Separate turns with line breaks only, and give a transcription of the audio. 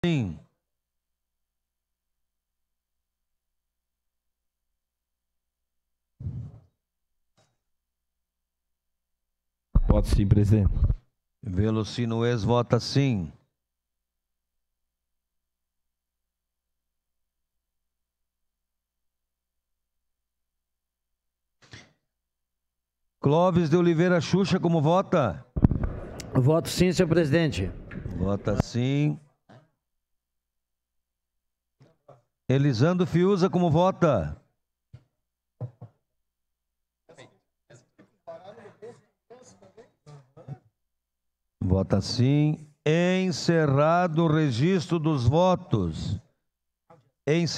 sim.
Voto sim, presidente.
Velocino Ex vota sim. Clóvis de Oliveira Xuxa, como vota?
Voto sim, senhor presidente.
Vota sim. Elisandro Fiuza, como vota? Vota sim. Encerrado o registro dos votos.